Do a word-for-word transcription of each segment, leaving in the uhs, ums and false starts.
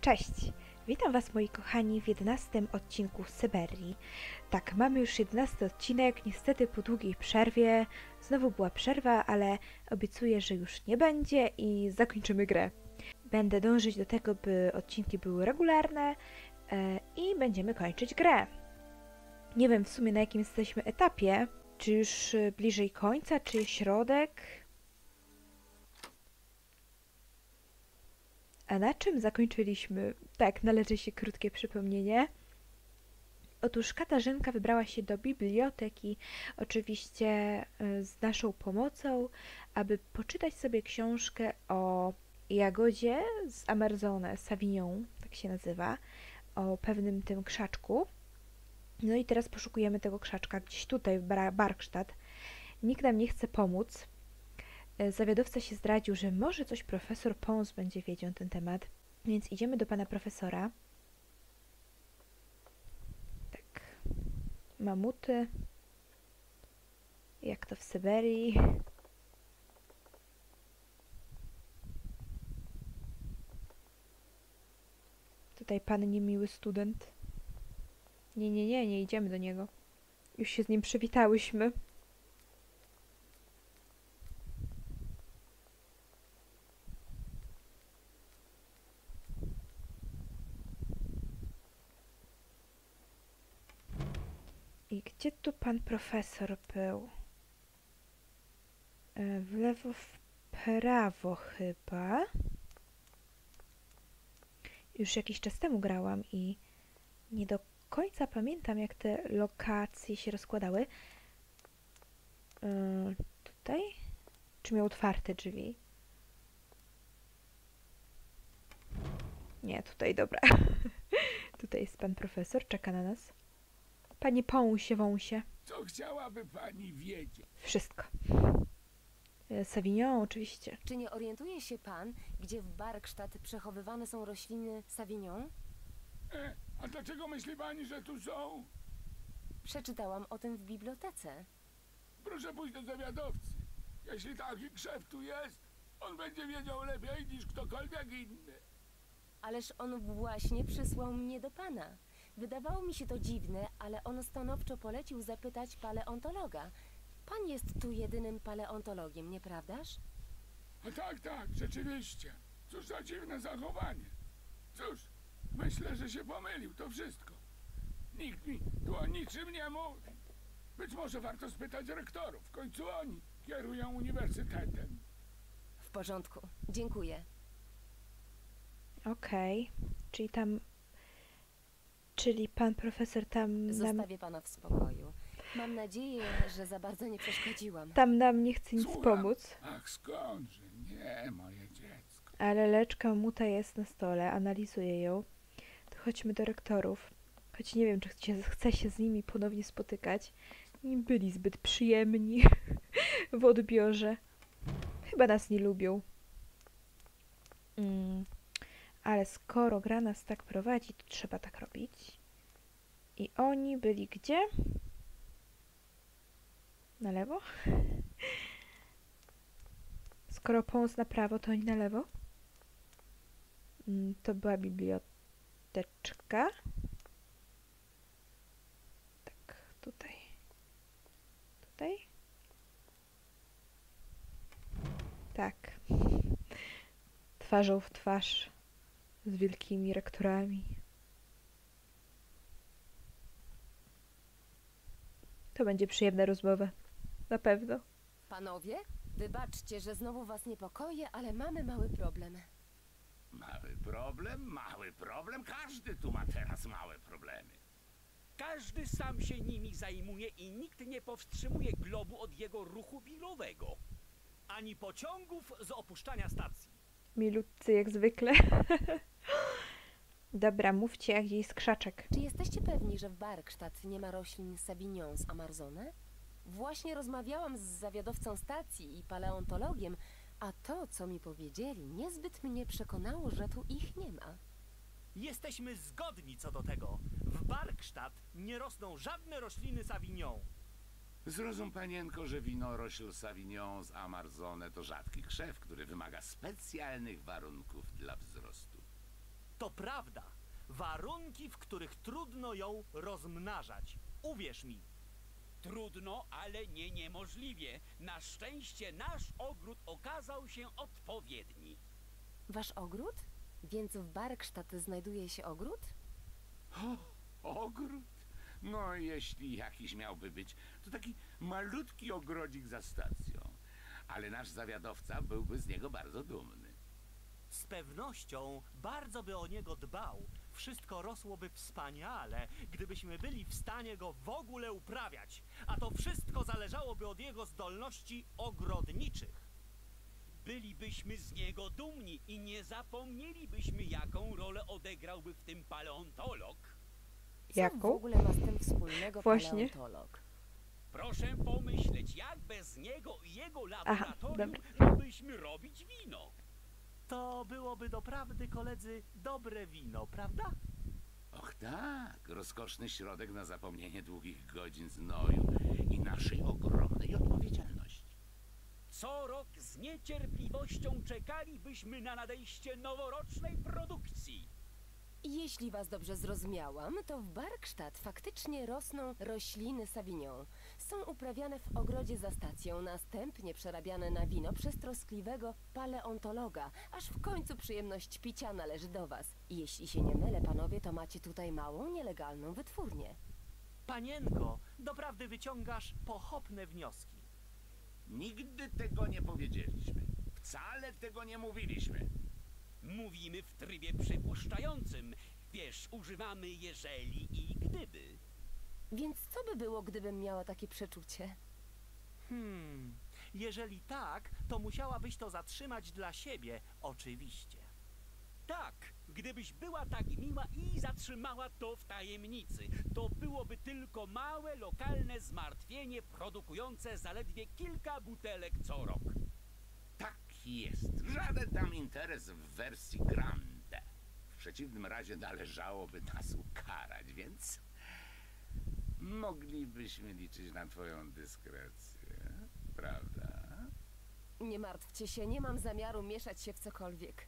Cześć! Witam Was, moi kochani, w jedenastym odcinku Syberii. Tak, mamy już jedenasty odcinek, niestety po długiej przerwie. Znowu była przerwa, ale obiecuję, że już nie będzie i zakończymy grę. Będę dążyć do tego, by odcinki były regularne e, i będziemy kończyć grę. Nie wiem w sumie, na jakim jesteśmy etapie. Czy już bliżej końca, czy środek? A na czym zakończyliśmy? Tak, należy się krótkie przypomnienie. Otóż Katarzynka wybrała się do biblioteki, oczywiście z naszą pomocą, aby poczytać sobie książkę o jagodzie z Amarzone, Savignon, tak się nazywa, o pewnym tym krzaczku. No i teraz poszukujemy tego krzaczka gdzieś tutaj, w Barkstadt. Nikt nam nie chce pomóc. Zawiadowca się zdradził, że może coś profesor Pons będzie wiedział na ten temat, więc idziemy do pana profesora. Tak. Mamuty. Jak to w Syberii. Tutaj pan niemiły student. Nie, nie, nie, nie idziemy do niego. Już się z nim przywitałyśmy. I gdzie tu pan profesor był? W lewo, w prawo chyba. Już jakiś czas temu grałam i nie do końca pamiętam, jak te lokacje się rozkładały. Yy, tutaj? Czy miał otwarte drzwi? Nie, tutaj, dobra. Tutaj jest pan profesor, czeka na nas. Panie Pąsie, wąsie. Co chciałaby pani wiedzieć? Wszystko. Savignon, oczywiście. Czy nie orientuje się pan, gdzie w Barkstadt przechowywane są rośliny Savignon? E, a dlaczego myśli pani, że tu są? Przeczytałam o tym w bibliotece. Proszę pójść do zawiadowcy. Jeśli taki krzew tu jest, on będzie wiedział lepiej niż ktokolwiek inny. Ależ on właśnie przysłał mnie do pana. Wydawało mi się to dziwne, ale on stanowczo polecił zapytać paleontologa. Pan jest tu jedynym paleontologiem, nieprawdaż? A tak, tak, rzeczywiście. Cóż za dziwne zachowanie. Cóż, myślę, że się pomylił, to wszystko. Nikt mi tu o niczym nie mówi. Być może warto spytać rektorów, w końcu oni kierują uniwersytetem. W porządku, dziękuję. Okej, okay. Czyli tam... Czyli pan profesor tam nam... Zostawię pana w spokoju. Mam nadzieję, że za bardzo nie przeszkodziłam. Tam nam nie chce nic Słucham. pomóc. Ach, skądże, nie, moje dziecko. Ale leczka muta jest na stole, analizuję ją. To chodźmy do rektorów. Choć nie wiem, czy chce, chce się z nimi ponownie spotykać. Nie byli zbyt przyjemni w odbiorze. Chyba nas nie lubią. Mm. Ale skoro gra nas tak prowadzi, to trzeba tak robić. I oni byli gdzie? Na lewo? Skoro Pons na prawo, to oni na lewo? Mm, to była biblioteczka. Tak, tutaj. Tutaj? Tak. Twarzą w twarz z wielkimi rektorami. To będzie przyjemna rozmowa. Na pewno. Panowie, wybaczcie, że znowu was niepokoję, ale mamy mały problem. Mały problem, mały problem. Każdy tu ma teraz małe problemy. Każdy sam się nimi zajmuje i nikt nie powstrzymuje globu od jego ruchu wirowego. Ani pociągów z opuszczania stacji. Milutcy jak zwykle. Dobra, mówcie, jak jest krzaczek. Czy jesteście pewni, że w Barkstadt nie ma roślin Savignon z Amarzone? Właśnie rozmawiałam z zawiadowcą stacji i paleontologiem, a to, co mi powiedzieli, niezbyt mnie przekonało, że tu ich nie ma. Jesteśmy zgodni co do tego. W Barkstadt nie rosną żadne rośliny Savignon. Zrozum, panienko, że winorośl Savignon z Amarzone to rzadki krzew, który wymaga specjalnych warunków dla wzrostu. To prawda. Warunki, w których trudno ją rozmnażać. Uwierz mi. Trudno, ale nie niemożliwie. Na szczęście nasz ogród okazał się odpowiedni. Wasz ogród? Więc w Barkstadt znajduje się ogród? O, ogród? No, jeśli jakiś miałby być, to taki malutki ogrodzik za stacją. Ale nasz zawiadowca byłby z niego bardzo dumny. Z pewnością bardzo by o niego dbał. Wszystko rosłoby wspaniale, gdybyśmy byli w stanie go w ogóle uprawiać. A to wszystko zależałoby od jego zdolności ogrodniczych. Bylibyśmy z niego dumni i nie zapomnielibyśmy, jaką rolę odegrałby w tym paleontolog. Co w Jaką? ogóle ma z tym wspólnego Właśnie. paleontolog? Proszę pomyśleć, jak bez niego i jego laboratorium dobra. moglibyśmy robić wino. To byłoby doprawdy, koledzy, dobre wino, prawda? Och tak, rozkoszny środek na zapomnienie długich godzin znoju i naszej ogromnej odpowiedzialności. Co rok z niecierpliwością czekalibyśmy na nadejście noworocznej produkcji. Jeśli was dobrze zrozumiałam, to w Barkstadt faktycznie rosną rośliny Savignon. Są uprawiane w ogrodzie za stacją, następnie przerabiane na wino przez troskliwego paleontologa, aż w końcu przyjemność picia należy do was. Jeśli się nie mylę, panowie, to macie tutaj małą, nielegalną wytwórnię. Panienko, doprawdy wyciągasz pochopne wnioski. Nigdy tego nie powiedzieliśmy. Wcale tego nie mówiliśmy. Mówimy w trybie przypuszczającym. Wiesz, używamy jeżeli i gdyby. Więc co by było, gdybym miała takie przeczucie? Hmm, jeżeli tak, to musiałabyś to zatrzymać dla siebie, oczywiście. Tak, gdybyś była tak miła i zatrzymała to w tajemnicy, to byłoby tylko małe, lokalne zmartwienie produkujące zaledwie kilka butelek co rok. Tak jest. Żaden tam interes w wersji grande. W przeciwnym razie należałoby nas ukarać, więc moglibyśmy liczyć na twoją dyskrecję, prawda? Nie martwcie się, nie mam zamiaru mieszać się w cokolwiek.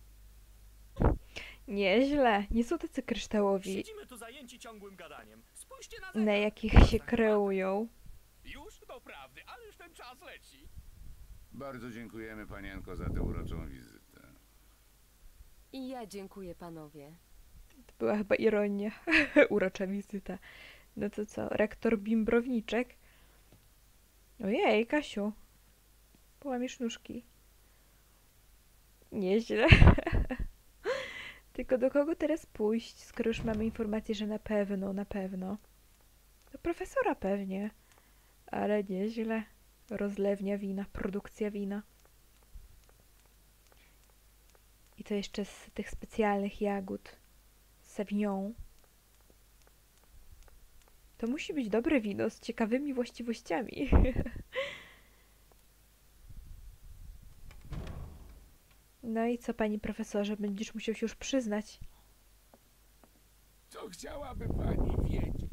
Nieźle. Nie są tacy kryształowi, Siedzimy tu zajęci ciągłym gadaniem. Spójrzcie na na zegar. jakich się kreują. Już doprawdy, ale już ten czas leci. Bardzo dziękujemy, panienko, za tę uroczą wizytę. I ja dziękuję, panowie. To była chyba ironia. Urocza wizyta. No to co? Rektor Bimbrowniczek? Ojej, Kasiu. Połamiesz nóżki. Nieźle. Tylko do kogo teraz pójść, skoro już mamy informację, że na pewno, na pewno. Do profesora pewnie. Ale nieźle. Rozlewnia wina, produkcja wina. I to jeszcze z tych specjalnych jagód. Savignon. To musi być dobre wino z ciekawymi właściwościami. No i co, panie profesorze, będziesz musiał się już przyznać. Co chciałaby pani wiedzieć?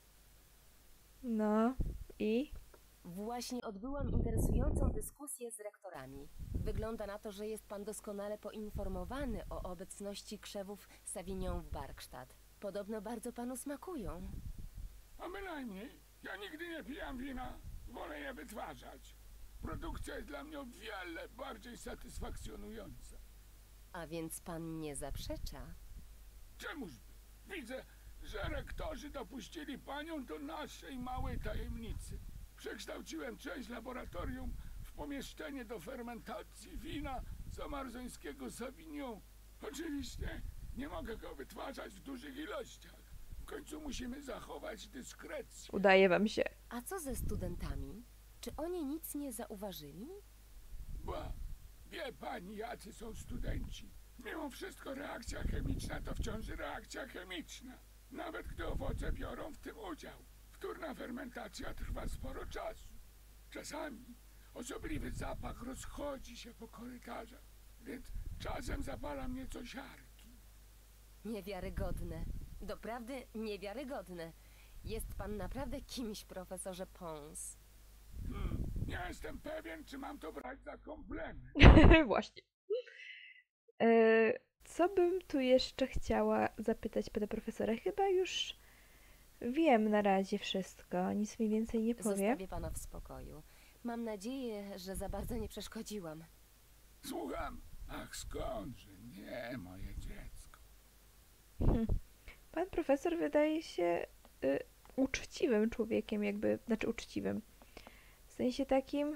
No i? Właśnie odbyłam interesującą dyskusję z rektorami. Wygląda na to, że jest pan doskonale poinformowany o obecności krzewów Savignon w Barkstadt. Podobno bardzo panu smakują. A bynajmniej. Ja nigdy nie pijam wina. Wolę je wytwarzać. Produkcja jest dla mnie o wiele bardziej satysfakcjonująca. A więc pan nie zaprzecza? Czemuż by? Widzę, że rektorzy dopuścili panią do naszej małej tajemnicy. Przekształciłem część laboratorium w pomieszczenie do fermentacji wina zamarzońskiego Savignon. Oczywiście nie mogę go wytwarzać w dużych ilościach. W końcu musimy zachować dyskrecję. Udaje wam się. A co ze studentami? Czy oni nic nie zauważyli? Ba, wie pani, jacy są studenci. Mimo wszystko reakcja chemiczna to wciąż reakcja chemiczna. Nawet gdy owoce biorą w tym udział. Wtórna fermentacja trwa sporo czasu. Czasami osobliwy zapach rozchodzi się po korytarzach, więc czasem zapala mnie coś siarki. Niewiarygodne. Doprawdy niewiarygodne. Jest pan naprawdę kimś, profesorze Pons. Hmm, nie jestem pewien, czy mam to brać za komplement. Właśnie. E, co bym tu jeszcze chciała zapytać pana profesora? Chyba już wiem na razie wszystko. Nic mi więcej nie powie. Zostawię pana w spokoju. Mam nadzieję, że za bardzo nie przeszkodziłam. Słucham? Ach, skądże? Nie, moje dziecko. Hm. Pan profesor wydaje się y, uczciwym człowiekiem, jakby, znaczy uczciwym. W sensie takim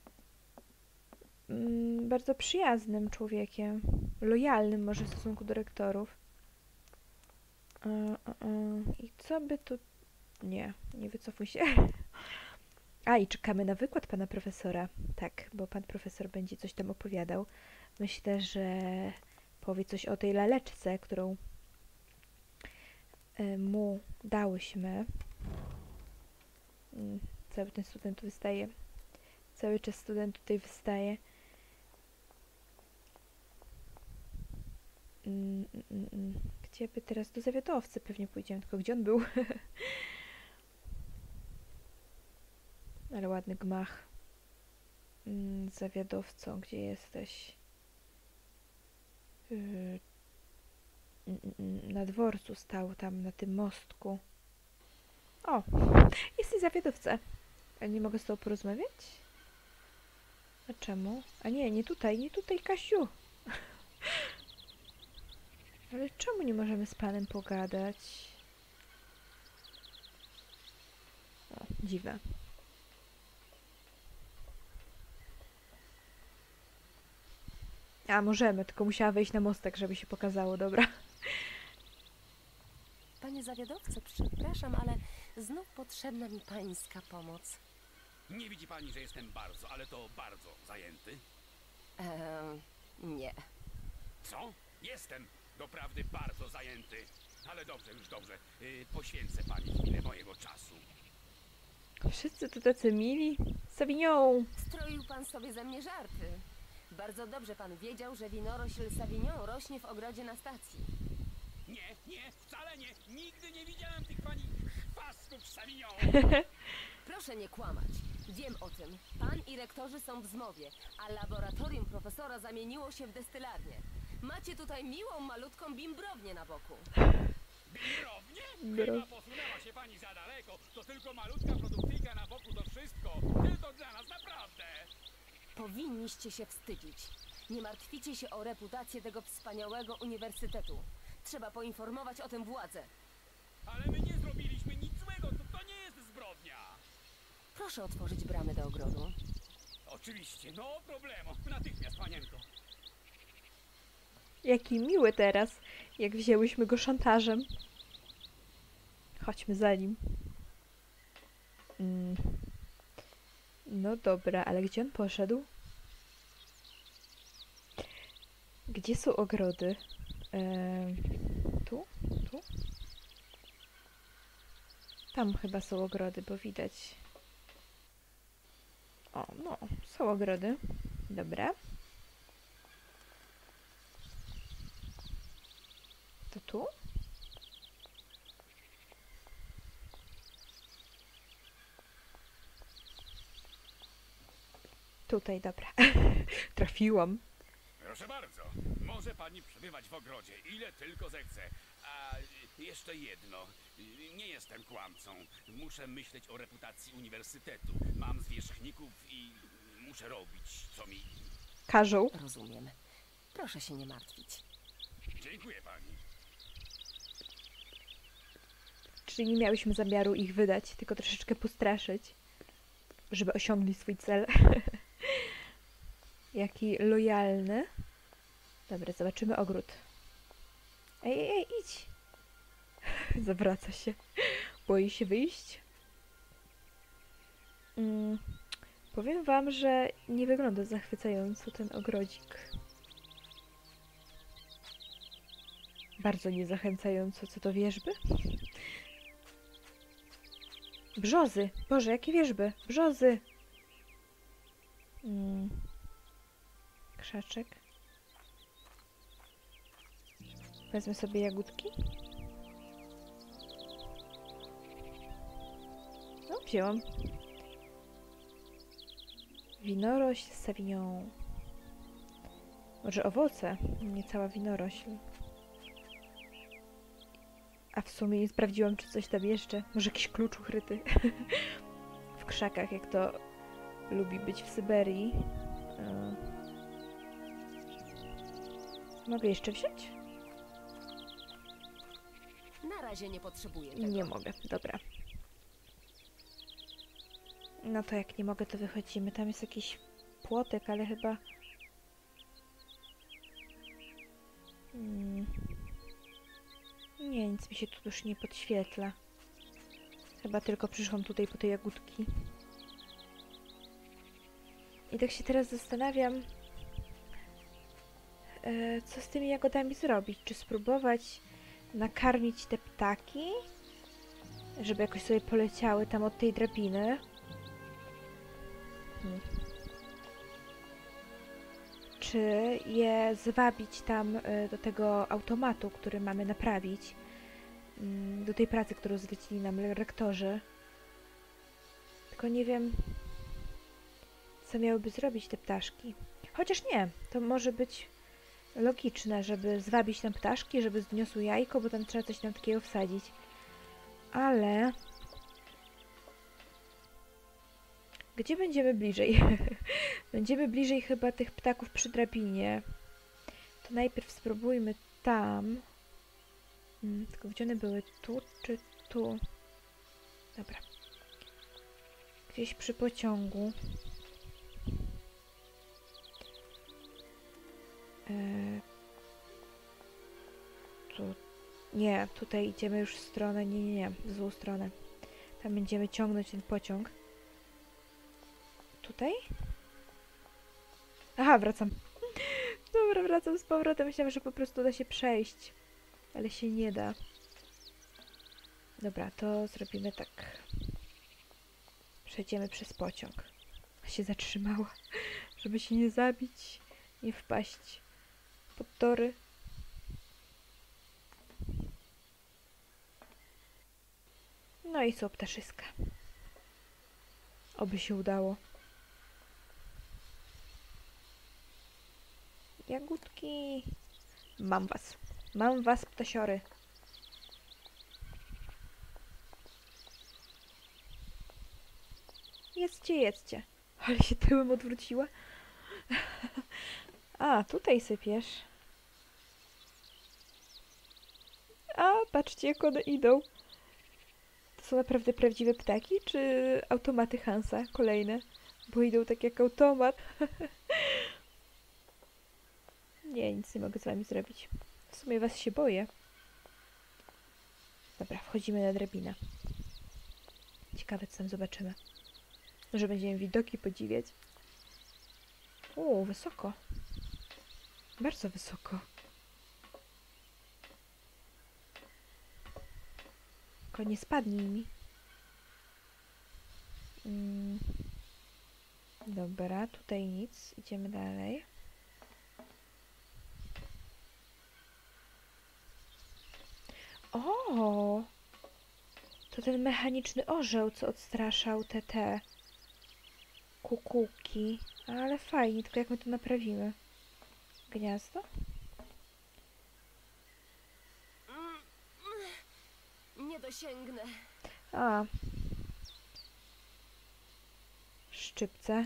mm, bardzo przyjaznym człowiekiem. Lojalnym może w stosunku do rektorów. Y, y, y. I co by tu... Nie, nie wycofuj się. A, i czekamy na wykład pana profesora. Tak, bo pan profesor będzie coś tam opowiadał. Myślę, że powie coś o tej laleczce, którą y, mu dałyśmy. Mm, cały ten student tu wystaje. Cały czas student tutaj wystaje. Mm, mm, mm. Gdzie by teraz? Do zawiadowcy pewnie pójdziemy, tylko gdzie on był? Ale ładny gmach. Mm, zawiadowco, gdzie jesteś? Yy, mm, mm, na dworcu stał, tam na tym mostku. O, jesteś zawiadowca. A nie mogę z tobą porozmawiać? A czemu? A nie, nie tutaj, nie tutaj, Kasiu. Ale czemu nie możemy z panem pogadać? O, dziwne. A, możemy, tylko musiała wejść na mostek, żeby się pokazało, dobra. Panie zawiadowco, przepraszam, ale znów potrzebna mi pańska pomoc. Nie widzi pani, że jestem bardzo, ale to bardzo zajęty? Eee, nie. Co? Jestem doprawdy bardzo zajęty. Ale dobrze, już dobrze. Yy, poświęcę pani chwilę mojego czasu. Wszyscy tu tacy mili. Savignon! Stroił pan sobie ze mnie żarty. Bardzo dobrze pan wiedział, że winorośl Savignon rośnie w ogrodzie na stacji. Nie, nie, wcale nie. Nigdy nie widziałem tych pani chwastów Savignon. Proszę nie kłamać. Wiem o tym. Pan i rektorzy są w zmowie, a laboratorium profesora zamieniło się w destylarnię. Macie tutaj miłą, malutką bimbrownię na boku. Bimbrownie? Bro. Chyba posunęła się pani za daleko. To tylko malutka produktyjka na boku, to wszystko. Tylko dla nas, naprawdę. Powinniście się wstydzić. Nie martwicie się o reputację tego wspaniałego uniwersytetu. Trzeba poinformować o tym władze. Ale my nie zrobiliśmy nic złego, to, to nie jest zbrodnia. Proszę otworzyć bramy do ogrodu. Oczywiście, no problemu. Natychmiast, panienko. Jaki miły teraz, jak wzięłyśmy go szantażem. Chodźmy za nim. Mm. No dobra, ale gdzie on poszedł? Gdzie są ogrody? Eee, tu? Tu? Tam chyba są ogrody, bo widać. O, no, są ogrody. Dobra. To tu? Tutaj, dobra. Trafiłam. Proszę bardzo, może pani przebywać w ogrodzie, ile tylko zechce. A jeszcze jedno, nie jestem kłamcą. Muszę myśleć o reputacji uniwersytetu. Mam zwierzchników i muszę robić, co mi... Każą. Rozumiem. Proszę się nie martwić. Dziękuję pani. Czyli nie miałyśmy zamiaru ich wydać, tylko troszeczkę postraszyć, żeby osiągli swój cel. Jaki lojalny. Dobra, zobaczymy ogród. Ej, ej, ej, idź. Zawraca się. Boi się wyjść. Mm, powiem wam, że nie wygląda zachwycająco ten ogrodzik. Bardzo niezachęcająco. Co to, wierzby? Brzozy! Boże, jakie wierzby! Brzozy! Mm. Krzaczek. Wezmę sobie jagódki. No, wzięłam. Winorośl Savignon. Może owoce, nie cała winorośl. A w sumie nie sprawdziłam, czy coś tam jeszcze. Może jakiś klucz ukryty. W krzakach, jak to lubi być w Syberii. E... Mogę jeszcze wziąć? Na razie nie potrzebuję tego. Nie mogę, dobra. No to jak nie mogę, to wychodzimy. Tam jest jakiś płotek, ale chyba... Hmm. Nie, nic mi się tu już nie podświetla. Chyba tylko przyszłam tutaj po te jagódki. I tak się teraz zastanawiam, e, co z tymi jagodami zrobić. Czy spróbować nakarmić te ptaki, żeby jakoś sobie poleciały tam od tej drabiny. Hmm. Czy je zwabić tam y, do tego automatu, który mamy naprawić, y, do tej pracy, którą zlecili nam rektorzy. Tylko nie wiem, co miałyby zrobić te ptaszki. Chociaż nie, to może być logiczne, żeby zwabić tam ptaszki, żeby zniosły jajko, bo tam trzeba coś tam takiego wsadzić. Ale... Gdzie będziemy bliżej? Będziemy bliżej chyba tych ptaków przy drabinie. To najpierw spróbujmy tam. Hmm, tylko gdzie one były? Tu czy tu? Dobra. Gdzieś przy pociągu. Eee, tu. Nie, tutaj idziemy już w stronę. Nie, nie, nie. W złą stronę. Tam będziemy ciągnąć ten pociąg. Tutaj? Aha, wracam. Dobra, wracam z powrotem. Myślałam, że po prostu da się przejść. Ale się nie da. Dobra, to zrobimy tak. Przejdziemy przez pociąg. Się zatrzymała, żeby się nie zabić, nie wpaść pod tory. No i są ptaszyska. Oby się udało. Jagódki. Mam was. Mam was, ptasiory. Jedzcie, jedzcie. Ale się tyłem odwróciła. A, tutaj sypiesz. A, patrzcie, jak one idą. To są naprawdę prawdziwe ptaki, czy automaty Hansa kolejne? Bo idą tak jak automat. Nie, nic nie mogę z wami zrobić. W sumie was się boję. Dobra, wchodzimy na drabinę. Ciekawe, co tam zobaczymy. Może będziemy widoki podziwiać. O, wysoko. Bardzo wysoko. Tylko nie spadnij mi. Mm. Dobra, tutaj nic. Idziemy dalej. O! To ten mechaniczny orzeł, co odstraszał te te kukułki. Ale fajnie, tylko jak my to naprawimy? Gniazdo? Nie dosięgnę. A. Szczypce.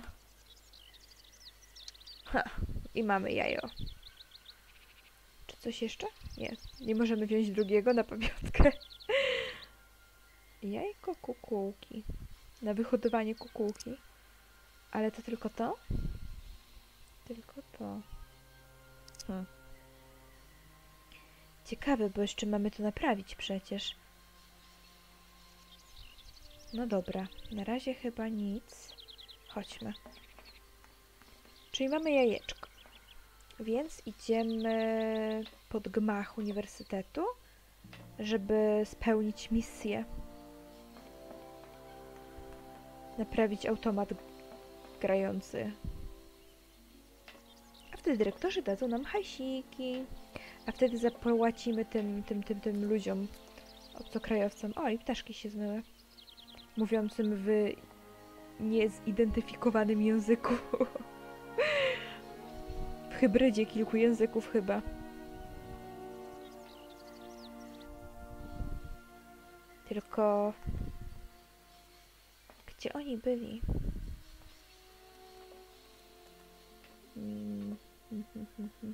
Ha. I mamy jajo. Czy coś jeszcze? Nie. Nie możemy wziąć drugiego na pamiątkę. Jajko kukułki. Na wyhodowanie kukułki. Ale to tylko to? Tylko to. Hmm. Ciekawe, bo jeszcze mamy to naprawić przecież. No dobra. Na razie chyba nic. Chodźmy. Czyli mamy jajeczko. Więc idziemy pod gmach uniwersytetu, żeby spełnić misję. Naprawić automat grający. A wtedy dyrektorzy dadzą nam hajsiki. A wtedy zapłacimy tym, tym, tym, tym ludziom, obcokrajowcom. O, i ptaszki się zmyły. Mówiącym w niezidentyfikowanym języku. hybrydzie kilku języków chyba. Tylko... Gdzie oni byli? Mm, mm, mm, mm, mm.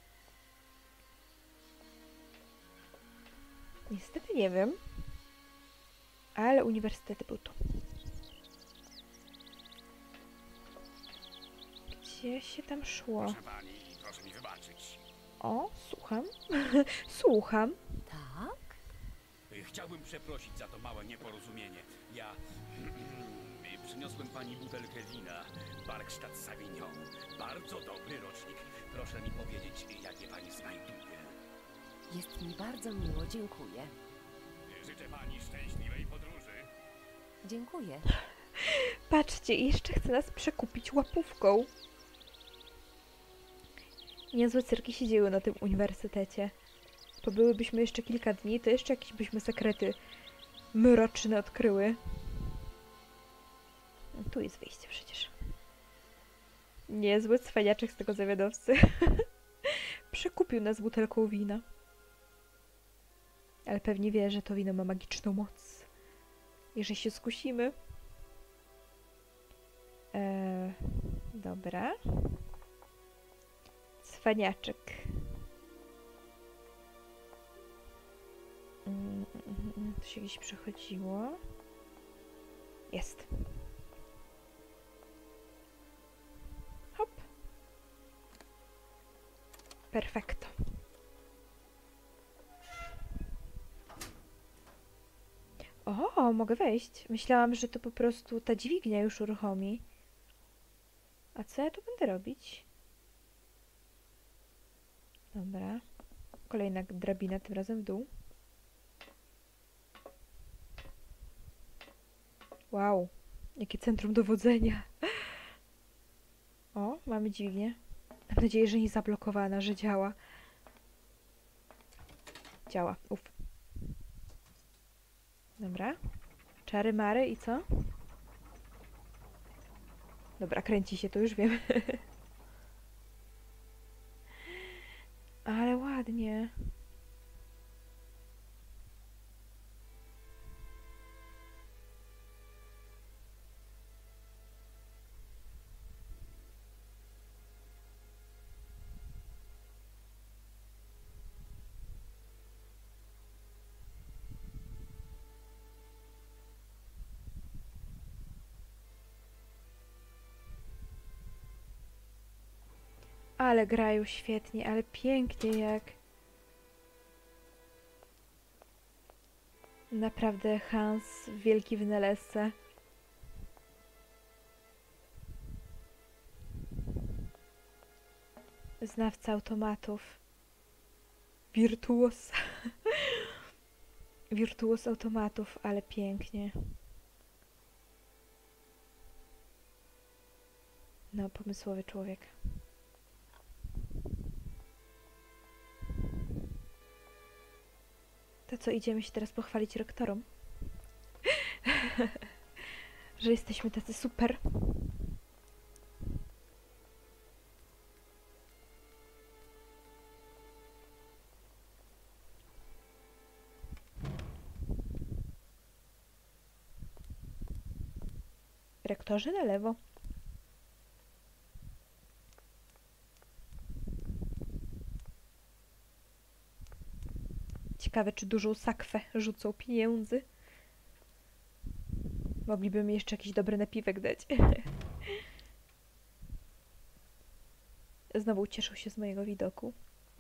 Niestety nie wiem. Ale uniwersytet był tu. Gdzie się tam szło? Proszę pani, proszę mi wybaczyć. O, słucham. Słucham. Tak? Chciałbym przeprosić za to małe nieporozumienie. Ja przyniosłem pani butelkę wina, Barkstadt Savignon. Bardzo dobry rocznik. Proszę mi powiedzieć, jak je pani znajduje. Jest mi bardzo miło, dziękuję. Życzę pani szczęśliwej podróży. Dziękuję. Patrzcie, jeszcze chce nas przekupić łapówką. Niezłe cyrki się dzieły na tym uniwersytecie. Pobyłybyśmy jeszcze kilka dni, to jeszcze jakieś byśmy sekrety mroczne odkryły. No, tu jest wyjście przecież. Niezły cwaniaczek z tego zawiadowcy. Przekupił nas butelką wina. Ale pewnie wie, że to wino ma magiczną moc. Jeżeli się skusimy. Eee, dobra. Cwaniaczek. Mm, mm, mm, tu się gdzieś przechodziło. Jest. Hop. Perfekto. O, mogę wejść. Myślałam, że to po prostu ta dźwignia już uruchomi. A co ja tu będę robić? Dobra. Kolejna drabina, tym razem w dół. Wow. Jakie centrum dowodzenia. O, mamy dźwignię. Mam nadzieję, że nie zablokowana, że działa. Działa. Uf. Dobra. Czary mary i co? Dobra, kręci się, to już wiem. Ale ładnie. Ale grają świetnie, ale pięknie jak... Naprawdę Hans, wielki wynalazca. Znawca automatów. Wirtuos. Wirtuos automatów, ale pięknie. No, pomysłowy człowiek. To co, idziemy się teraz pochwalić rektorom? Że jesteśmy tacy super. Rektorzy na lewo. Ciekawe, czy dużą sakwę rzucą pieniędzy. Mogliby mi jeszcze jakiś dobry napiwek dać. Znowu cieszą się z mojego widoku.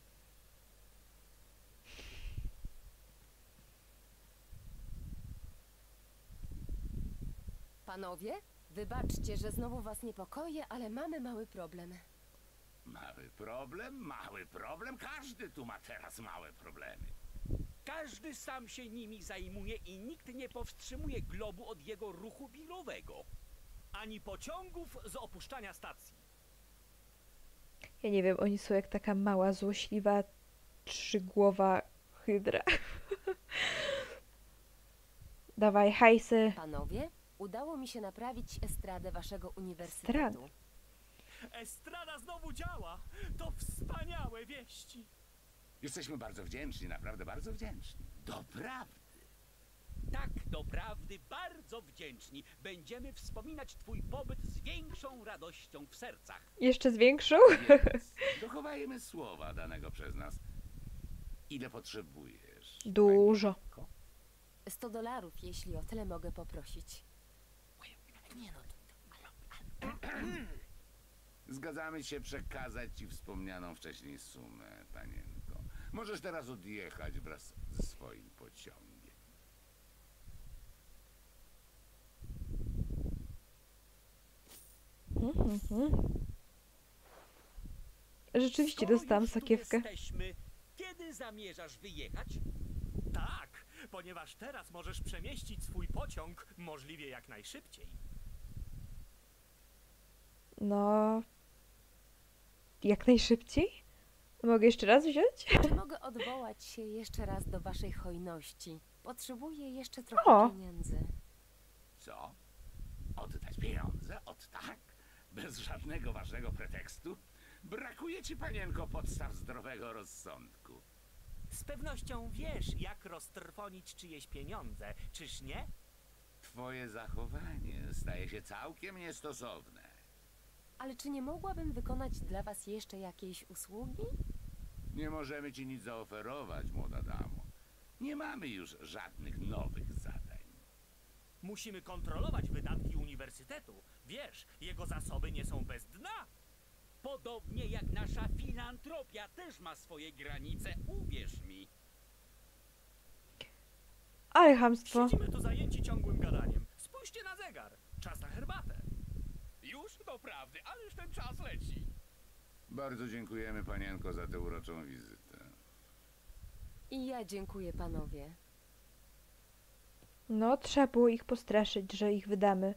Panowie, wybaczcie, że znowu was niepokoję, ale mamy mały problem. Mały problem, mały problem. Każdy tu ma teraz małe problemy. Każdy sam się nimi zajmuje i nikt nie powstrzymuje globu od jego ruchu wirowego. Ani pociągów z opuszczania stacji. Ja nie wiem, oni są jak taka mała, złośliwa, trzygłowa hydra. Dawaj, hajsy. Panowie, udało mi się naprawić estradę waszego uniwersytetu. Estradę? Estrada znowu działa! To wspaniałe wieści! Jesteśmy bardzo wdzięczni, naprawdę bardzo wdzięczni. Doprawdy. Tak, doprawdy bardzo wdzięczni. Będziemy wspominać twój pobyt z większą radością w sercach. Jeszcze zwiększą? Więc dochowajmy słowa danego przez nas. Ile potrzebujesz? Dużo. panienko? sto dolarów, jeśli o tyle mogę poprosić. Nie no, Zgadzamy się przekazać ci wspomnianą wcześniej sumę, panienko. Możesz teraz odjechać wraz ze swoim pociągiem. Mhm. Rzeczywiście Skoro dostałam już tu sakiewkę. jesteśmy, kiedy zamierzasz wyjechać? tak, ponieważ teraz możesz przemieścić swój pociąg możliwie jak najszybciej. No... Jak najszybciej? Mogę jeszcze raz wziąć? Czy mogę odwołać się jeszcze raz do waszej hojności? Potrzebuję jeszcze trochę O. pieniędzy. Co? Oddać pieniądze? Od tak? Bez żadnego ważnego pretekstu? Brakuje ci, panienko, podstaw zdrowego rozsądku. Z pewnością wiesz, jak roztrwonić czyjeś pieniądze, czyż nie? Twoje zachowanie staje się całkiem niestosowne. Ale czy nie mogłabym wykonać dla was jeszcze jakiejś usługi? Nie możemy ci nic zaoferować, młoda damo. Nie mamy już żadnych nowych zadań. Musimy kontrolować wydatki uniwersytetu. Wiesz, jego zasoby nie są bez dna. Podobnie jak nasza filantropia też ma swoje granice, uwierz mi. Ale chamstwo. Siedzimy tu zajęci ciągłym gadaniem. Spójrzcie na zegar. Czas na herbatę. Już doprawdy, ależ ten czas leci. Bardzo dziękujemy, panienko, za tę uroczą wizytę. I ja dziękuję, panowie. No, trzeba było ich postraszyć, że ich wydamy.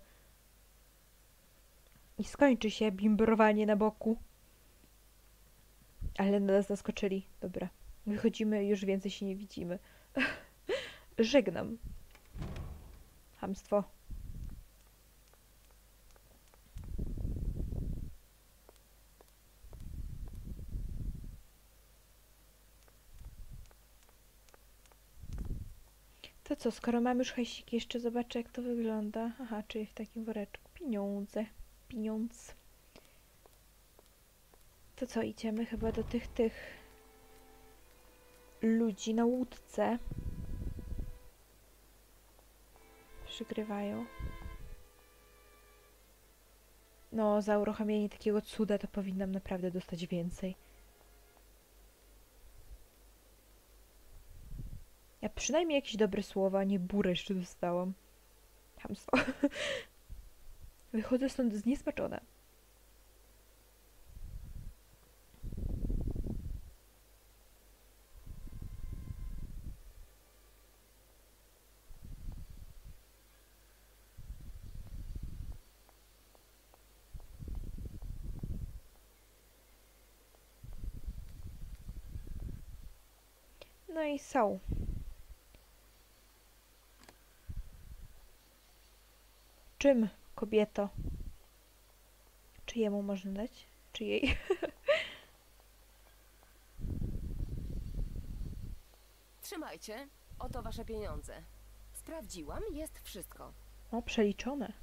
I skończy się bimbrowanie na boku. Ale nas zaskoczyli. Dobra. Wychodzimy, już więcej się nie widzimy. Żegnam. Chamstwo. To co, skoro mam już hajsiki, jeszcze zobaczę jak to wygląda. Aha, czyli w takim woreczku. Pieniądze. Pieniądz. To co, idziemy chyba do tych, tych ludzi na łódce. Przygrywają. No, za uruchomienie takiego cuda to powinnam naprawdę dostać więcej. Ja przynajmniej jakieś dobre słowa, a nie burę jeszcze dostałam. Chamstwo. Wychodzę stąd zniesmaczona. No i są. Czym, kobieto? Czy jemu można dać? Czy jej? Trzymajcie, oto wasze pieniądze. Sprawdziłam, jest wszystko. O, przeliczone.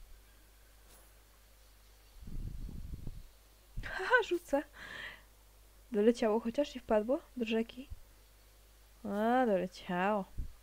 Haha, rzucę. Doleciało chociaż, nie wpadło do rzeki? A, doleciało.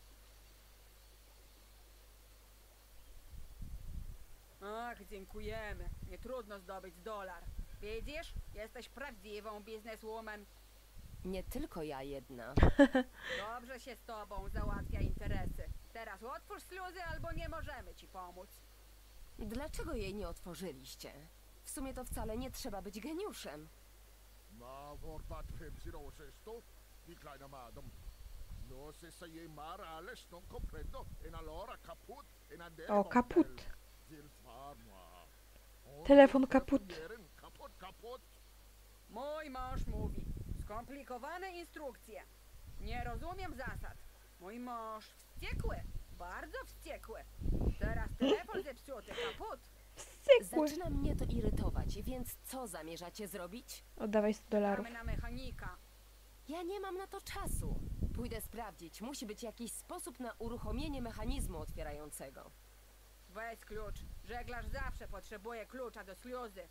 Ach, dziękujemy. Nie trudno zdobyć dolar. Widzisz? Jesteś prawdziwą bizneswoman. Nie tylko ja jedna. Dobrze się z tobą załatwia interesy. Teraz otwórz śluzy, albo nie możemy ci pomóc. Dlaczego jej nie otworzyliście? W sumie to wcale nie trzeba być geniuszem. Maar wordt dat femsiroos esto, die kleine madam. No se sa je maar alles non comprendo, en allora kaput, en andere O, kaput. Wil far moi. On Telefon moet kaput. telefoneren, Kaput, kaput. Mój mąż mówi. Skomplikowane instrukcje. Nie rozumiem zasad. Mój mąż wściekły. Bardzo wściekły. Teraz telefon zepsuty, kaput. Cykły. Zaczyna mnie to irytować, więc co zamierzacie zrobić? Oddawaj sto dolarów. Mamy na mechanika. Ja nie mam na to czasu. Pójdę sprawdzić. Musi być jakiś sposób na uruchomienie mechanizmu otwierającego. Weź klucz. Żeglarz zawsze potrzebuje klucza do śluzy.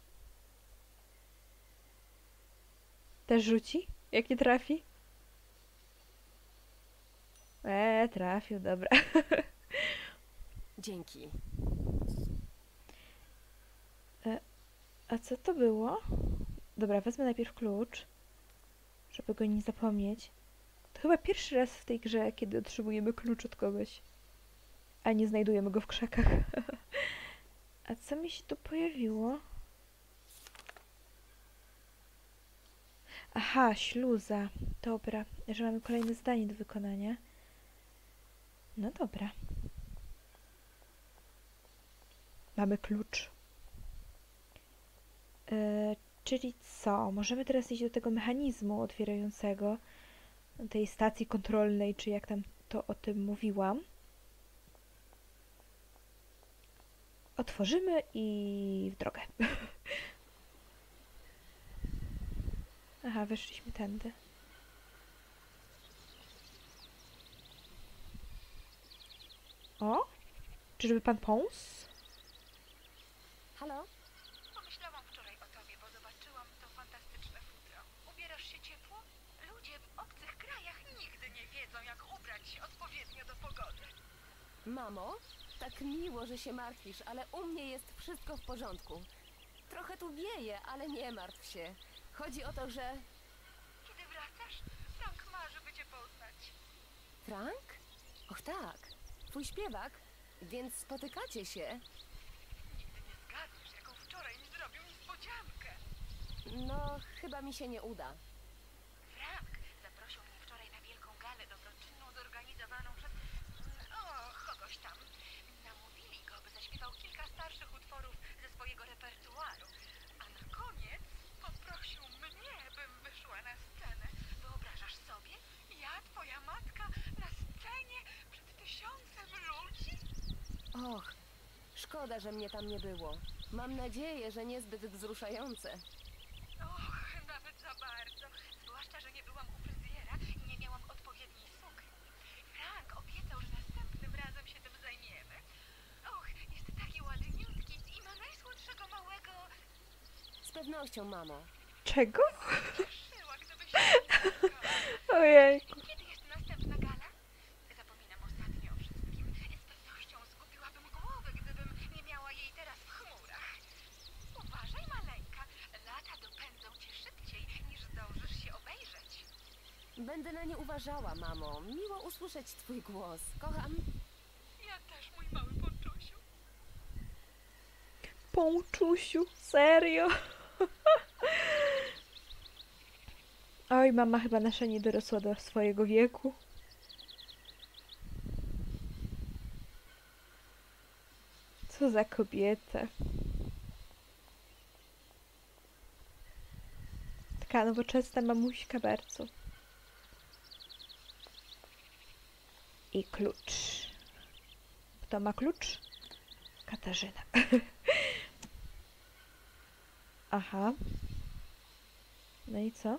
Też rzuci? Jak nie trafi? Eee, trafił, dobra. Dzięki. A co to było? Dobra, wezmę najpierw klucz, żeby go nie zapomnieć. To chyba pierwszy raz w tej grze, kiedy otrzymujemy klucz od kogoś, a nie znajdujemy go w krzakach. A co mi się tu pojawiło? Aha, śluza. Dobra, że mamy kolejne zadanie do wykonania. No dobra. Mamy klucz. Yy, czyli co? Możemy teraz iść do tego mechanizmu otwierającego, tej stacji kontrolnej, czy jak tam to o tym mówiłam. Otworzymy i w drogę. Aha, weszliśmy tędy. O? Czyżby pan Pons? Halo? Pomyślałam wczoraj o tobie, bo zobaczyłam to fantastyczne futro. Ubierasz się ciepło? Ludzie w obcych krajach nigdy nie wiedzą, jak ubrać się odpowiednio do pogody. Mamo? Tak miło, że się martwisz, ale u mnie jest wszystko w porządku. Trochę tu wieje, ale nie martw się. Chodzi o to, że... Kiedy wracasz, Frank marzy, by cię poznać. Frank? Och tak, twój śpiewak. Więc spotykacie się? Nigdy nie zgadniesz, jaką wczoraj mi zrobił niespodziankę. No, chyba mi się nie uda. Frank zaprosił mnie wczoraj na wielką galę dobroczynną zorganizowaną przez... o, kogoś tam. Namówili go, by zaśpiewał kilka starszych utworów ze swojego repertuaru. A na koniec poprosił mnie, bym wyszła na scenę. Wyobrażasz sobie? Ja, twoja matka, na scenie przed tysiącem ludzi? Och, szkoda, że mnie tam nie było. Mam nadzieję, że niezbyt wzruszające. Och, nawet za bardzo. Zwłaszcza, że nie byłam u fryzjera i nie miałam odpowiedniej sukni. Frank obiecał, że następnym razem się tym zajmiemy. Och, jest taki ładniutki i ma najsłodszego małego... Z pewnością, mamo. Czego? Cieszyła, gdybyś się spotkał. Ojejku. Kiedy jest następna gala? Zapominam ostatnio o wszystkim. Z pewnością zgubiłabym głowę, gdybym nie miała jej teraz w chmurach. Uważaj, maleńka. Lata dopędzą cię szybciej, niż zdążysz się obejrzeć. Będę na nie uważała, mamo. Miło usłyszeć twój głos. Kocham. Ja też, mój mały ponczusiu. Ponczusiu, serio? Oj, mama chyba nasza nie dorosła do swojego wieku. Co za kobieta. Taka nowoczesna mamuśka bardzo. I klucz. Kto ma klucz? Katarzyna. Aha. No i co?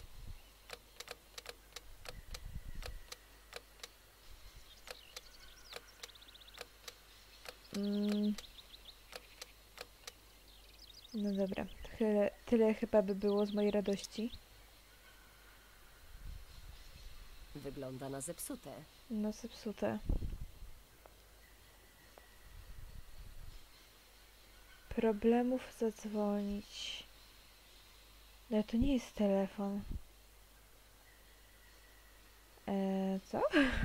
Mm. No dobra, tyle, tyle chyba by było z mojej radości. Wygląda na zepsute. No zepsute. Problemów zadzwonić. No to nie jest telefon. Eee, co?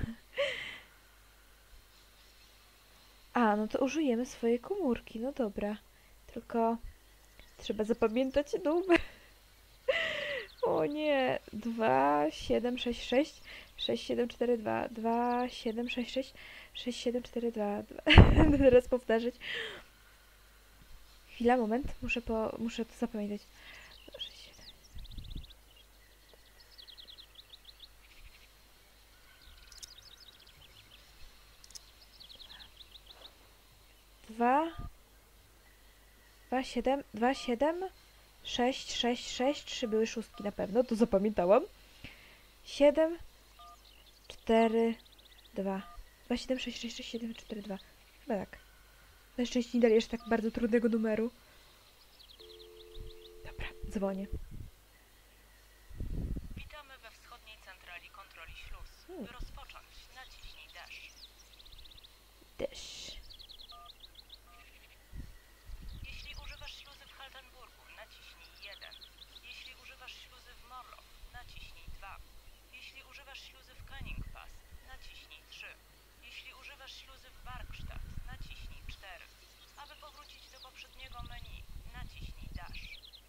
A, no to użyjemy swojej komórki. No dobra. Tylko trzeba zapamiętać numer. O nie. dwa siedem sześć sześć sześć siedem cztery dwa dwa siedem sześć sześć sześć siedem cztery dwa. Będę teraz powtarzać. Chwila, moment. Muszę, po, muszę to zapamiętać. Dwa dwa, siedem, dwa, siedem, sześć, sześć, sześć, trzy były szóstki na pewno, to zapamiętałam. siedem, cztery, dwa. dwa, siedem, sześć, sześć, sześć, siedem, cztery, dwa. Chyba tak. Na szczęście nie dali jeszcze tak bardzo trudnego numeru. Dobra, dzwonię. Witamy we wschodniej centrali kontroli śluz. Hmm. By rozpocząć, naciśnij dash. Też. Jeśli używasz śluzy w Haldenburgu, naciśnij jeden. Jeśli używasz śluzy w Morlow, naciśnij dwa. Jeśli używasz śluzy w Canning Pass, naciśnij trzy. Jeśli używasz śluzy w Barkstadt, naciśnij cztery. Aby powrócić do poprzedniego menu, naciśnij dash.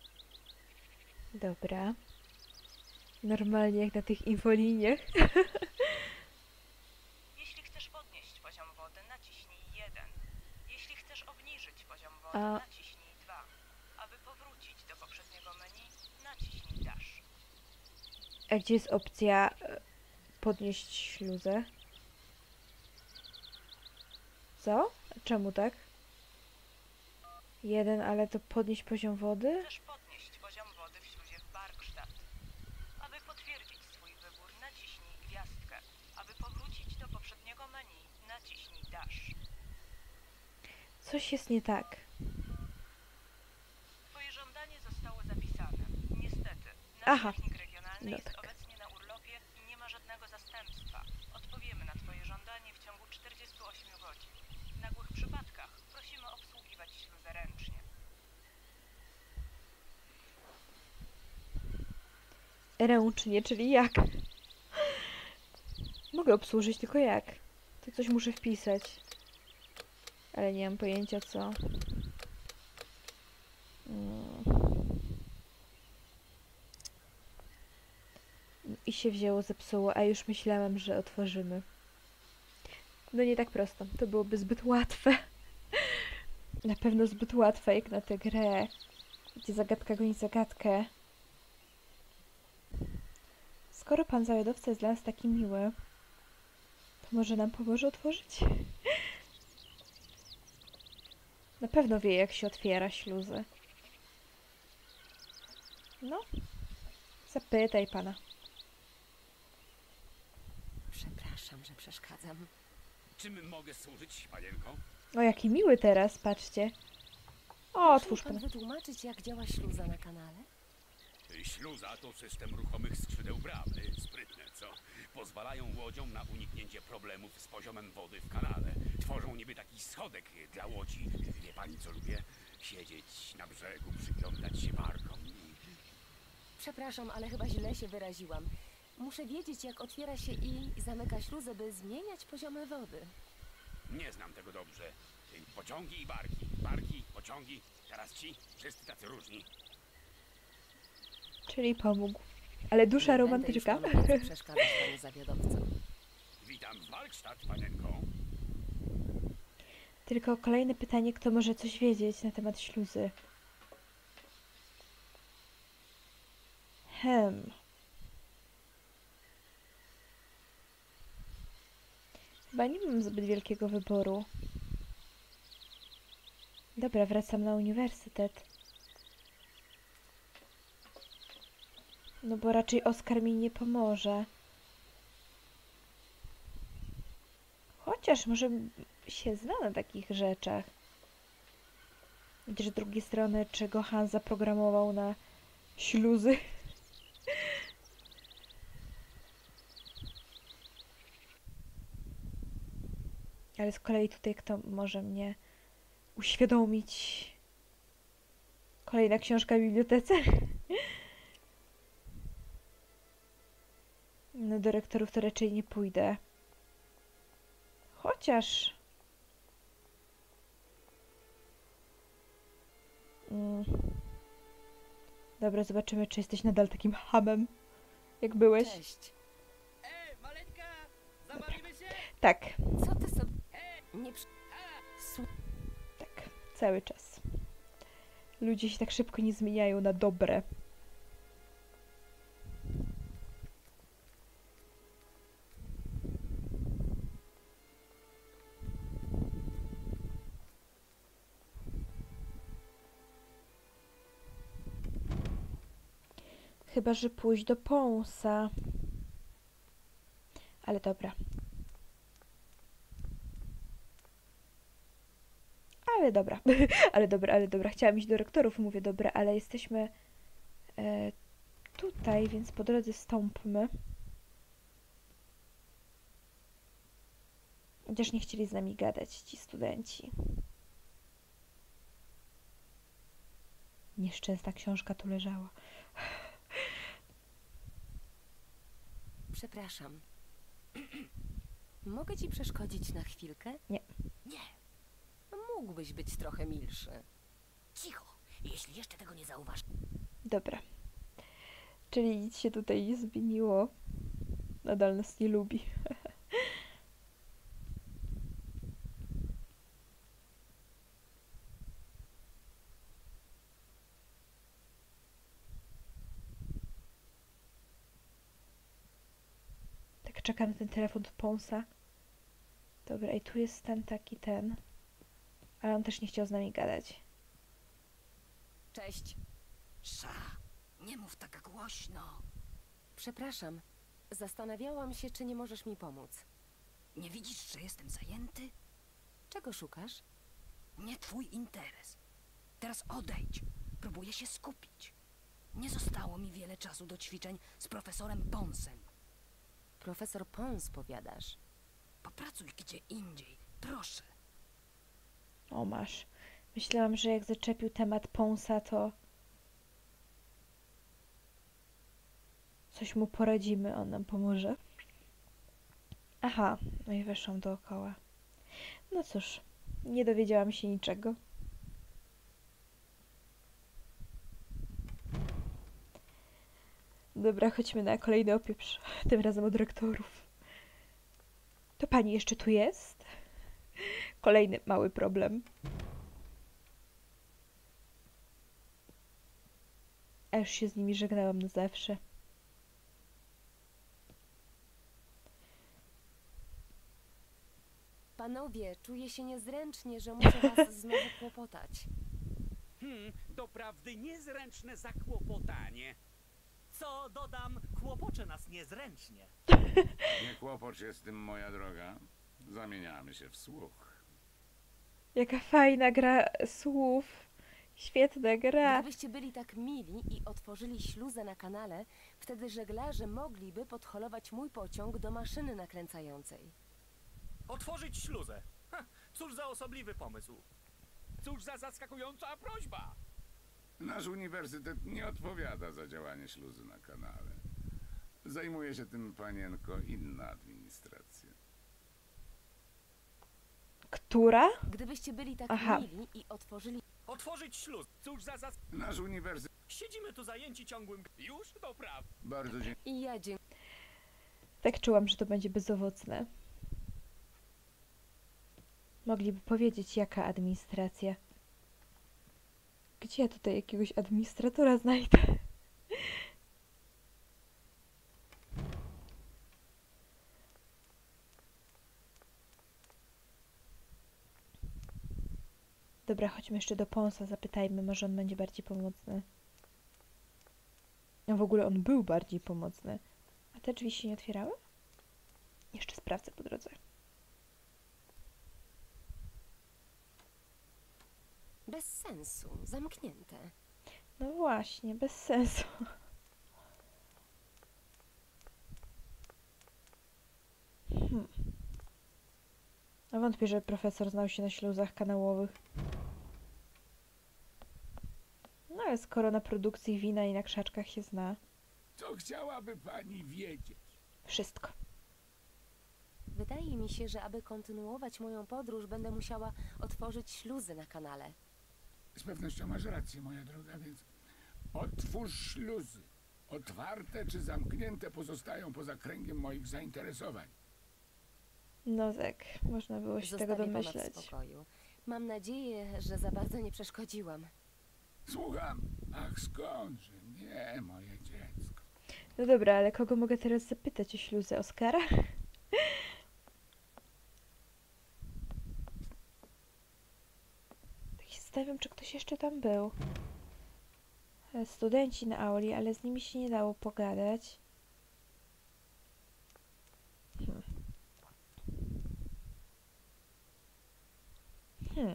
Dobra. Normalnie jak na tych infoliniach. Jeśli chcesz podnieść poziom wody, naciśnij jeden. Jeśli chcesz obniżyć poziom wody, A- naciśnij dwa. Aby powrócić do poprzedniego menu, naciśnij dash. A gdzie jest opcja e, podnieść śluzę? Co? Czemu tak? Jeden, ale to podnieść poziom wody? Chcesz podnieść poziom wody w śluzie w Barkstadt. Aby potwierdzić swój wybór, naciśnij gwiazdkę. Aby powrócić do poprzedniego menu, naciśnij dash. Coś jest nie tak. Twoje żądanie zostało zapisane. Niestety, nasz Aha. technik regionalny No jest tak. obecnie na urlopie i nie ma żadnego zastępstwa. Odpowiemy na Twoje żądanie w ciągu czterdziestu ośmiu godzin. W nagłych przypadkach prosimy obsługiwać śluzę ręcznie. Ręcznie, czyli jak? Mogę obsłużyć, tylko jak? To coś muszę wpisać. Ale nie mam pojęcia co. Mm. I się wzięło, zepsuło, a już myślałam, że otworzymy. No nie tak prosto. To byłoby zbyt łatwe. Na pewno zbyt łatwe jak na tę grę, gdzie zagadka goni zagadkę. Skoro pan zawiadowca jest dla nas taki miły, to może nam pomoże otworzyć? Na pewno wie, jak się otwiera śluzy. No, zapytaj pana. Przepraszam, że przeszkadzam. Czym mogę służyć, panienko? O, jaki miły teraz, patrzcie. O, otwórz Może mi pan. pan wytłumaczyć, jak działa śluza na kanale? Śluza to system ruchomych skrzydeł bramy. Sprytne, co? Pozwalają łodziom na uniknięcie problemów z poziomem wody w kanale. Tworzą niby taki schodek dla łodzi. Wie pani, co lubię? Siedzieć na brzegu, przyglądać się barkom i... Przepraszam, ale chyba źle się wyraziłam. Muszę wiedzieć, jak otwiera się i zamyka śluzę, by zmieniać poziomy wody. Nie znam tego dobrze. Pociągi i barki. Barki, pociągi. Teraz ci, wszyscy tacy różni. Czyli pomógł. Ale dusza Nie romantyczka. będę już panu więcej przeszkadzać, panie zawiadowco. Witam w Barkstadt, panienko. Tylko kolejne pytanie, kto może coś wiedzieć na temat śluzy? Hem. Chyba nie mam zbyt wielkiego wyboru. Dobra, wracam na uniwersytet. No bo raczej Oskar mi nie pomoże. Chociaż może się zna na takich rzeczach. Chociaż z drugiej strony, czego Han zaprogramował na śluzy. Ale z kolei tutaj kto może mnie uświadomić? Kolejna książka w bibliotece? No do rektorów to raczej nie pójdę. Chociaż... Mm. Dobra, zobaczymy, czy jesteś nadal takim hamem, jak byłeś. Cześć. Ej, maleńka! Zabawimy się? Tak, Co ty sobie... Nie przy... Słu- tak, cały czas. Ludzie się tak szybko nie zmieniają na dobre. Chyba że pójść do Ponsa. Ale dobra. Ale dobra. ale dobra, ale dobra. Chciałam iść do rektorów, mówię dobra, ale jesteśmy e, tutaj, więc po drodze stąpmy. Chociaż nie chcieli z nami gadać ci studenci. Nieszczęsna książka tu leżała. Przepraszam. Mogę ci przeszkodzić na chwilkę? Nie. Nie. Mógłbyś być trochę milszy. Cicho, jeśli jeszcze tego nie zauważ. Dobra. Czyli nic się tutaj nie zmieniło. Nadal nas nie lubi. Tak czekam na ten telefon od Ponsa. Dobra, i tu jest ten taki ten. Ale on też nie chciał z nami gadać. Cześć. Sza, nie mów tak głośno. Przepraszam. Zastanawiałam się, czy nie możesz mi pomóc. Nie widzisz, że jestem zajęty? Czego szukasz? Nie twój interes. Teraz odejdź. Próbuję się skupić. Nie zostało mi wiele czasu do ćwiczeń z profesorem Ponsem. Profesor Pons, powiadasz. Popracuj gdzie indziej, proszę. O, masz. Myślałam, że jak zaczepił temat Ponsa, to coś mu poradzimy, on nam pomoże. Aha, no i weszłam dookoła. No cóż, nie dowiedziałam się niczego. Dobra, chodźmy na kolejny opieprz. Tym razem od rektorów. To pani jeszcze tu jest? Kolejny mały problem. A już się z nimi żegnałam na zawsze. Panowie, czuję się niezręcznie, że muszę was znowu kłopotać. Hmm, doprawdy niezręczne zakłopotanie. Co dodam, kłopocze nas niezręcznie. Nie kłopocz się z tym, moja droga. Zamieniamy się w słuch. Jaka fajna gra słów. Świetna gra. Gdybyście byli tak mili i otworzyli śluzę na kanale, wtedy żeglarze mogliby podholować mój pociąg do maszyny nakręcającej. Otworzyć śluzę. Ha, cóż za osobliwy pomysł. Cóż za zaskakująca prośba! Nasz uniwersytet nie odpowiada za działanie śluzy na kanale. Zajmuje się tym, panienko, inna administracja. Która? Gdybyście byli tak Aha. mili i otworzyli... Otworzyć śluz. Cóż za zask... Nasz uniwersytet... Siedzimy tu zajęci ciągłym... Już to prawda. Bardzo dziękuję. I ja dziękuję. Tak czułam, że to będzie bezowocne. Mogliby powiedzieć, jaka administracja. Gdzie ja tutaj jakiegoś administratora znajdę? Dobra, chodźmy jeszcze do Ponsa, zapytajmy, może on będzie bardziej pomocny. No w ogóle on był bardziej pomocny. A te drzwi się nie otwierały? Jeszcze sprawdzę po drodze. Bez sensu. Zamknięte. No właśnie, bez sensu. Hmm. No wątpię, że profesor znał się na śluzach kanałowych. No ale skoro na produkcji wina i na krzaczkach się zna. Co chciałaby pani wiedzieć? Wszystko. Wydaje mi się, że aby kontynuować moją podróż, będę musiała otworzyć śluzy na kanale. Z pewnością masz rację, moja droga, więc otwórz śluzy. Otwarte czy zamknięte pozostają poza kręgiem moich zainteresowań. No tak, można było się tego Zostawię pana w domyśleć. spokoju. Mam nadzieję, że za bardzo nie przeszkodziłam. Słucham. Ach, skądże? Nie, moje dziecko. No dobra, ale kogo mogę teraz zapytać o śluzę? Oskara? Tak się zastanawiam, czy ktoś jeszcze tam był. studenci na auli, ale z nimi się nie dało pogadać. Hmm. Hmm.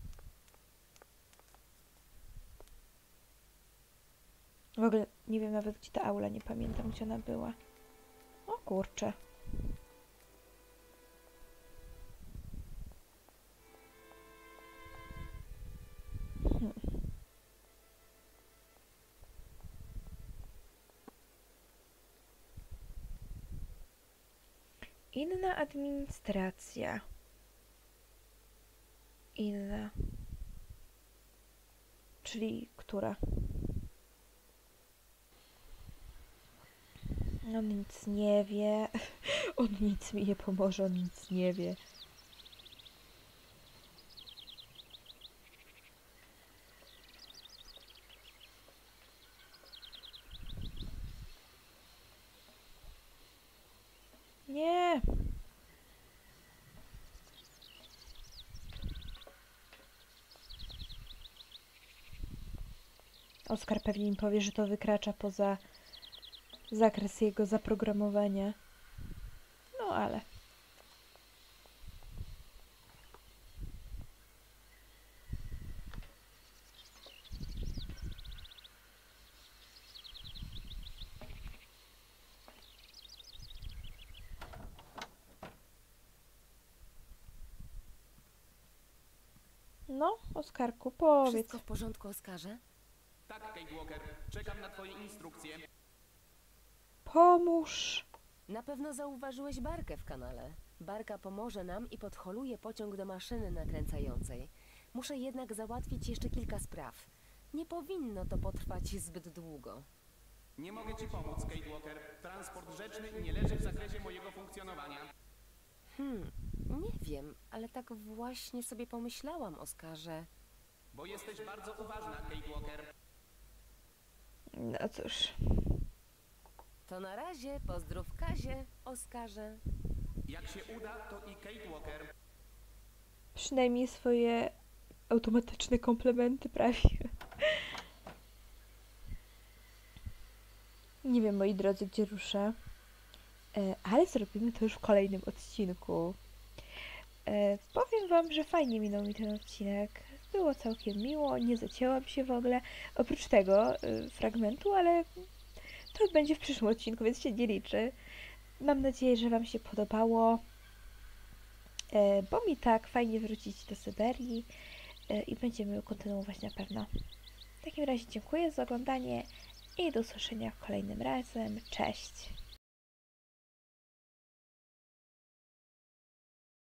W ogóle nie wiem nawet, gdzie ta aula, nie pamiętam, gdzie ona była. O kurczę. Hmm. Inna administracja. Inna. Czyli która? On nic nie wie. On nic mi nie pomoże, on nic nie wie. Nie. Oskar pewnie mi powie, że to wykracza poza zakres jego zaprogramowania. No ale... No, Oskarku, powiedz. Wszystko w porządku, Oskarze? Tak, Kate Walker. Czekam na twoje instrukcje. Pomóż. Na pewno zauważyłeś barkę w kanale. Barka pomoże nam i podholuje pociąg do maszyny nakręcającej. Muszę jednak załatwić jeszcze kilka spraw. Nie powinno to potrwać zbyt długo. Nie mogę ci pomóc, Kate Walker. Transport rzeczny nie leży w zakresie mojego funkcjonowania. Hmm, nie wiem, ale tak właśnie sobie pomyślałam, Oskarze. Bo jesteś bardzo uważna, Kate Walker. No cóż. To na razie, pozdrów Kazie, Oskarze. Jak się uda, to i Kate Walker. Przynajmniej swoje automatyczne komplementy prawie. Nie wiem, moi drodzy, gdzie ruszę. E, ale zrobimy to już w kolejnym odcinku. E, powiem wam, że fajnie minął mi ten odcinek. Było całkiem miło, nie zacięłam się w ogóle. Oprócz tego y, fragmentu, ale to będzie w przyszłym odcinku, więc się nie liczy. Mam nadzieję, że wam się podobało, y, bo mi tak fajnie wrócić do Syberii y, i będziemy kontynuować na pewno. W takim razie dziękuję za oglądanie i do usłyszenia kolejnym razem. Cześć!